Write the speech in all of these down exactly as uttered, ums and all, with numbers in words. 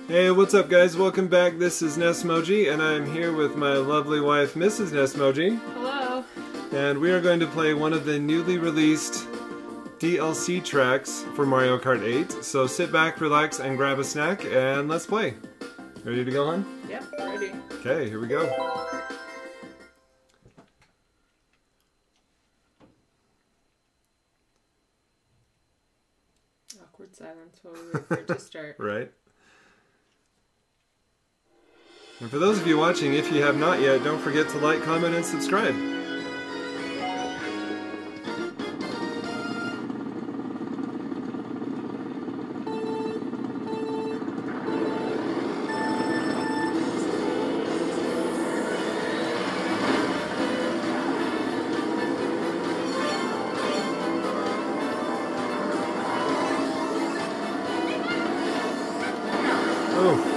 Hey, what's up guys? Welcome back. This is Nesmoji, and I'm here with my lovely wife, Missus Nesmoji. Hello. And we are going to play one of the newly released D L C tracks for Mario Kart eight. So sit back, relax, and grab a snack, and let's play. Ready to go, hon? Yep, ready. Okay, here we go. Awkward silence while we wait for it to start. Right. And for those of you watching, if you have not yet, don't forget to like, comment, and subscribe. Oh.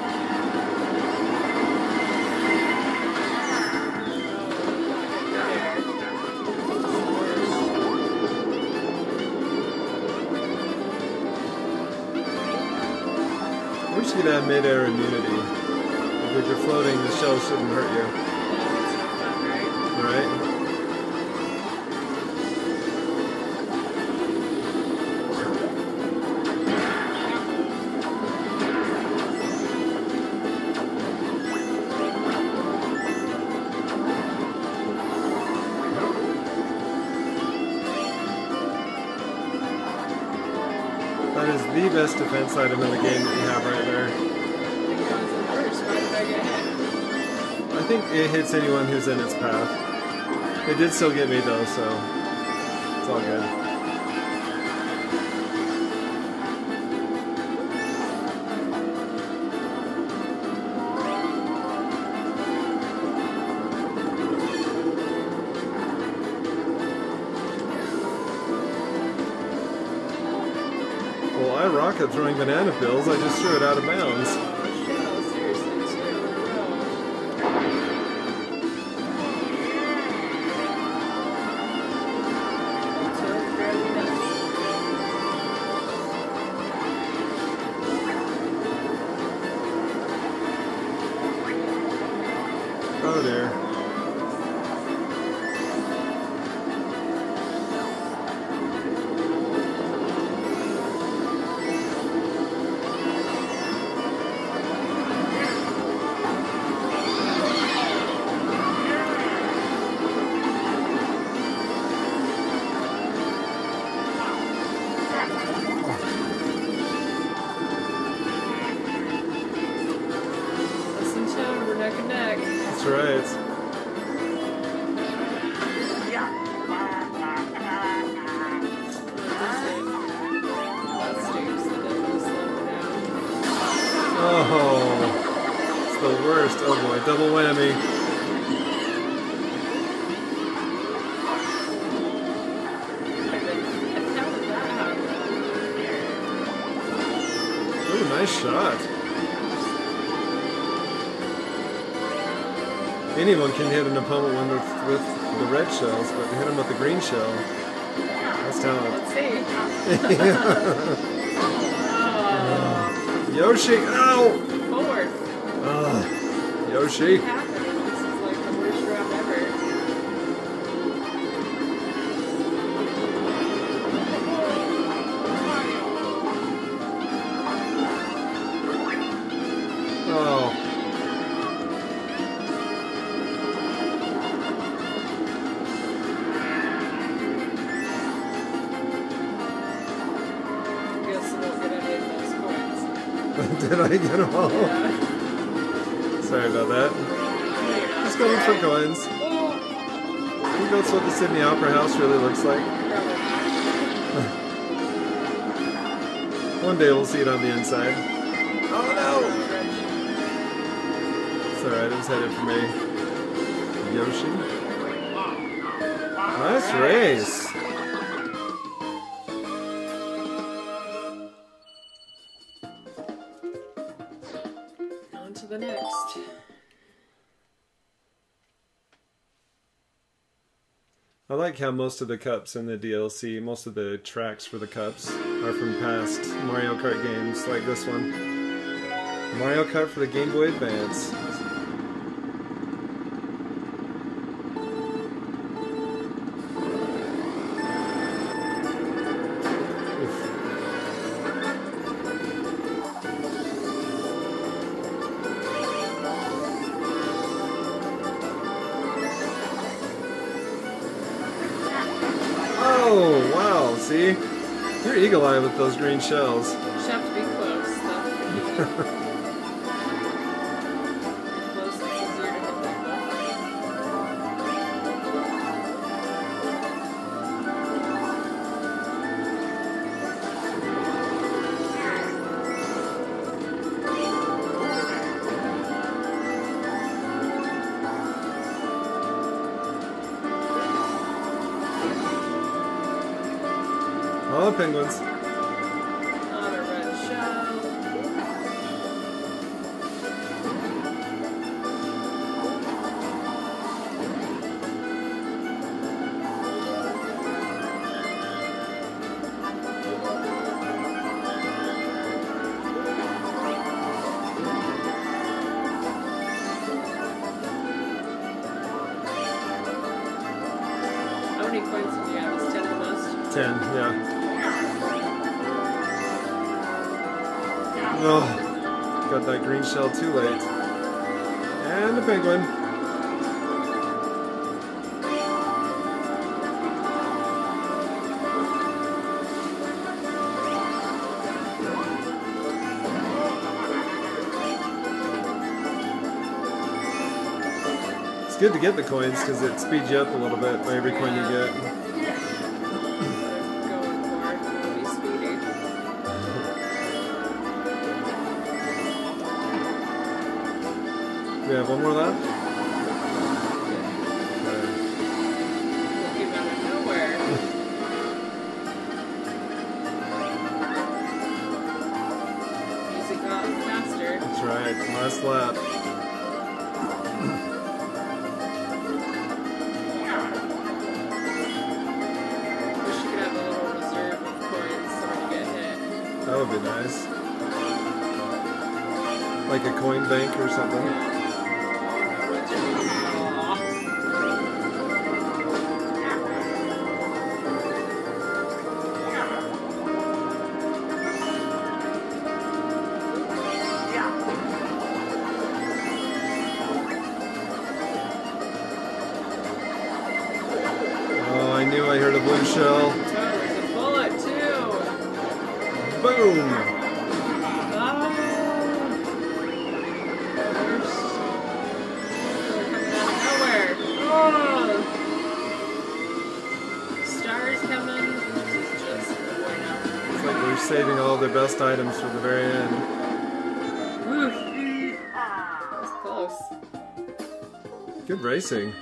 I wish you could have mid-air immunity. If you're floating, the shell shouldn't hurt you. Right? That is the best defense item in the game that you have right there. I think it hits anyone who's in its path. It did still get me though, so it's all good. Well, I rock at throwing banana pills. I just threw it out of bounds. Oh dear. Listen to him, we're neck and neck. That's right. Oh, it's the worst. Oh boy, double whammy. Ooh, nice shot. Anyone can hit an opponent with, with the red shells, but to hit him with the green shell, that's talent. Let's see. uh, Yoshi, ow! Fourth. Uh, Yoshi. What happened? This is like the worst round ever. Oh. I guess I won't get any of those coins. Did I get them all? Yeah. Sorry about that. Just going for coins. I think that's what the Sydney Opera House really looks like. One day we'll see it on the inside. Oh no! It's alright, it was headed for me. Yoshi. Nice race! On to the next. I like how most of the cups in the D L C, most of the tracks for the cups, are from past Mario Kart games, like this one. Mario Kart for the Game Boy Advance. Oh, wow, see? You're eagle-eye with those green shells. you have to be close. That's the key. Close, it's easier to hit people. Oh, penguins. On a red shell. How many coins did you have? Is ten the most? Ten, yeah. Oh, got that green shell too late. And a penguin. It's good to get the coins because it speeds you up a little bit by every coin you get. Going for it. It'll be speedy. We have one more left? It came out of nowhere. Music got faster. That's right, last lap. Wish you could have a little reserve of coins so when you get hit. That would be nice. Like a coin bank or something. Oh, I knew I heard a blue shell. There's a bullet too. Boom! Ah. They're coming out of nowhere. Oh. Stars coming. This is just the way now. It's like they're saving all their best items for the very end. Oof. That was close. Good racing.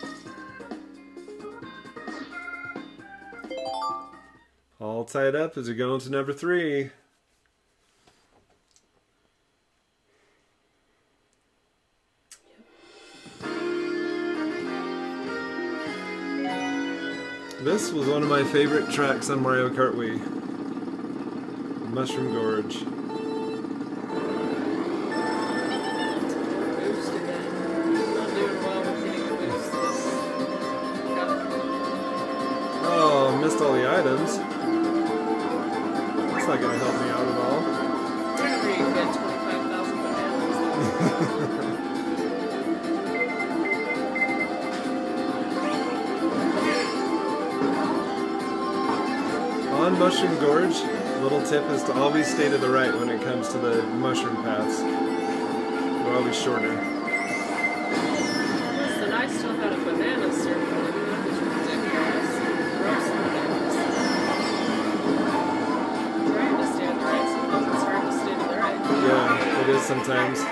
All tied up as we go into number three. This was one of my favorite tracks on Mario Kart Wii. Mushroom Gorge. Boost again. Not doing well with getting a boost this cup. Oh, missed all the items. That's not gonna help me out at all. Whenever you get twenty-five thousand bananas. On Mushroom Gorge, little tip is to always stay to the right when it comes to the mushroom paths. They're always shorter. Listen, I still had a banana circle and that was ridiculous. Gross bananas. Trying to stay on the right, sometimes it's hard to stay to the right. Yeah, it is sometimes.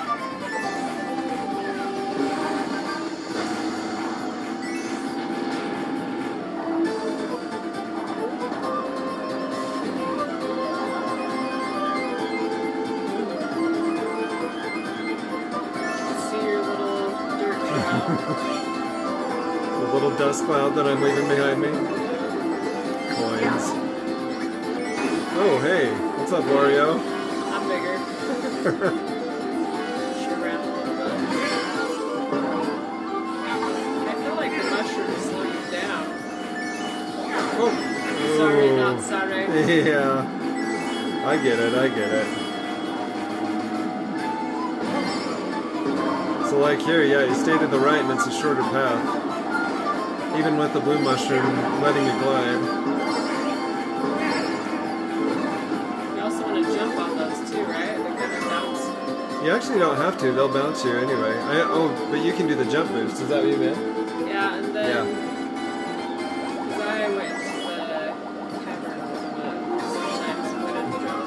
See your little dirt trail. The little dust cloud that I'm leaving behind me. Coins. Oh, hey. What's up, Wario? I'm bigger. Yeah. I get it, I get it. So like here, yeah, you stay to the right and it's a shorter path. Even with the blue mushroom letting you glide. You also want to jump on those too, right? They're gonna bounce. You actually don't have to, they'll bounce you anyway. I, oh, but you can do the jump boost, is that what you meant? Yeah, and then... Yeah. Because I went to the cavern, but sometimes I'm gonna jump.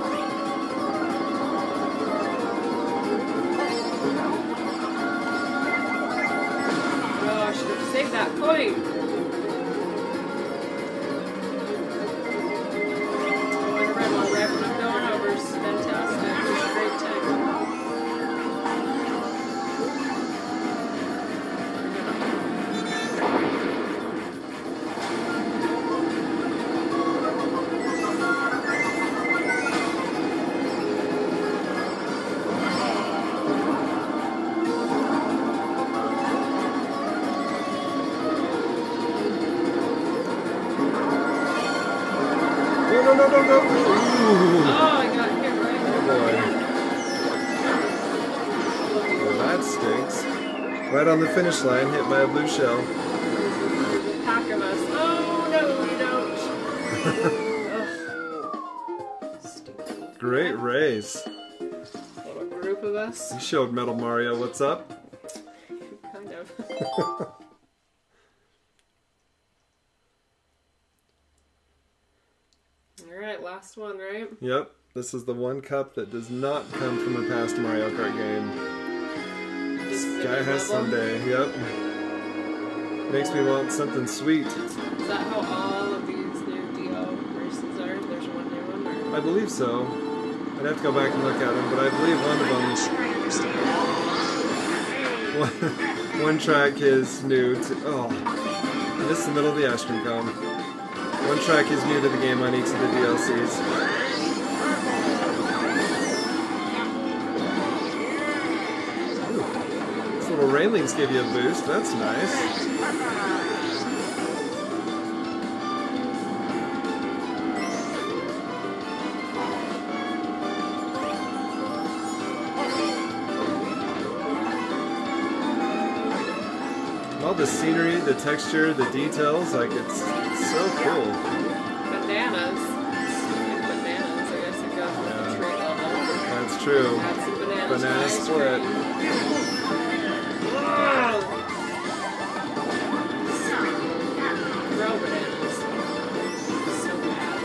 Oh, I should have saved that coin! Oh, and a red one right when I'm going over. It's fantastic. It's a great time. No, no, no, no, no! Ooh. Oh, I got hit right. Oh boy. Well, that stinks. Right on the finish line, hit by a blue shell. There's a pack of us. Oh, no, you don't. Ugh. Stupid. Great race. Little group of us. You showed Metal Mario what's up. Kind of. Alright, last one, right? Yep, this is the one cup that does not come from a past Mario Kart game. This is a Sky new has level. Sunday, yep. Makes me want something sweet. Is that how all of these new D L races are? There's one new one? Or? I believe so. I'd have to go back and look at them, but I believe one of them... One, one track is new to... Oh, this is the middle of the ice cream cone. One track is new to the game on each of the D L Cs. Ooh, these little railings give you a boost, that's nice. All the scenery, the texture, the details, like it's, it's so cool. Bananas. Speaking of bananas, I guess it goes with the tree level. That's true. Got some bananas. Banana for ice split. cream. Whoa! Throw bananas. So mad.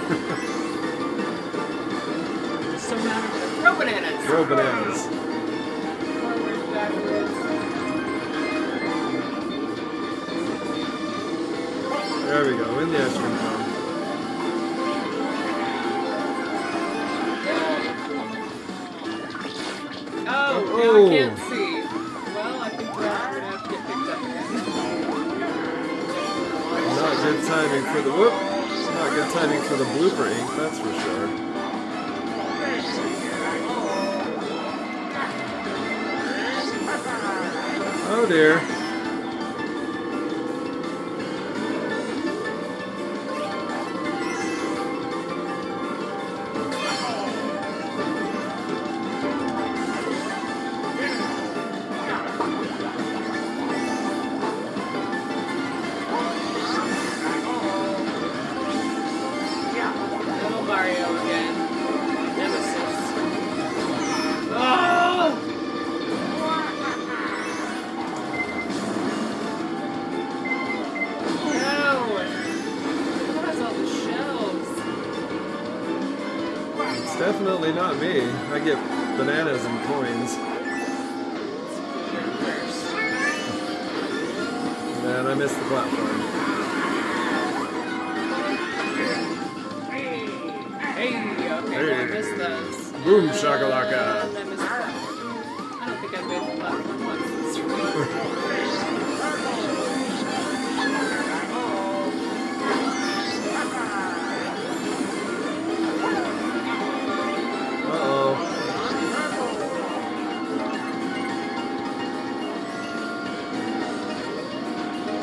So mad I'm gonna throw bananas. Throw bananas. Forward, backwards. There we go, in the ice cream cone. Oh, now Oh. I can't see. Well, I think we're gonna have to get picked up again. Not good timing for the whoop. Not good timing for the blooper ink, that's for sure. Oh dear. Little Mario again. Nemesis. Oh! No! Who has all the shells? It's definitely not me. I get bananas and coins. First. Man, I missed the platform. Hey, okay, Hey. I missed those. Boom, And shakalaka. I missed the platform. I don't think I made the platform once. Uh-oh.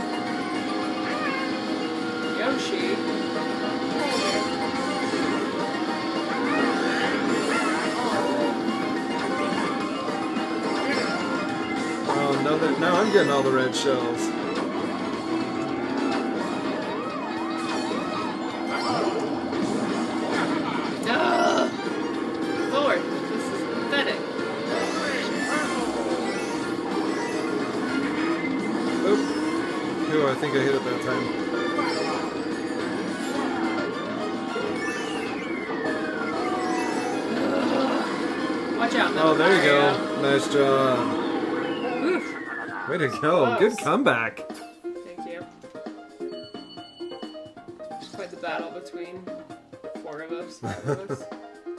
Yoshi. another. Now I'm getting all the red shells. Ugh. Lord, this is pathetic. Oop. Ooh, I think I hit it that time. Watch out, Oh, there you Mario. go. Nice job. Oof. Way to go. Close. Good comeback. Thank you. Quite the battle between four of us. Five of us.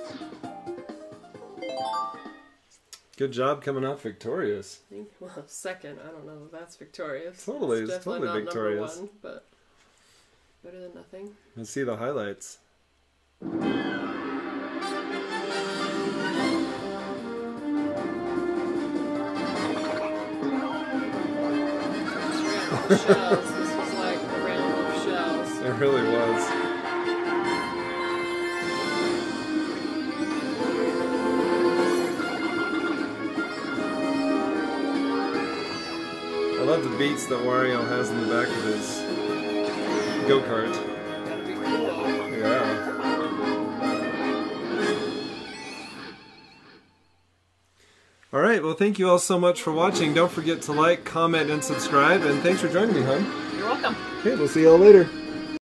Good job coming out victorious. I think, well, second. I don't know if that's victorious. Totally, It's it's definitely totally not victorious. Number one, but better than nothing. Let's see the highlights. Shells. This was like a round of shells. It really was. I love the beats that Wario has in the back of his go-kart. Gotta be cool. Yeah. Alright, well thank you all so much for watching. Don't forget to like, comment, and subscribe, and thanks for joining me, hon. You're welcome. Okay, we'll see you all later.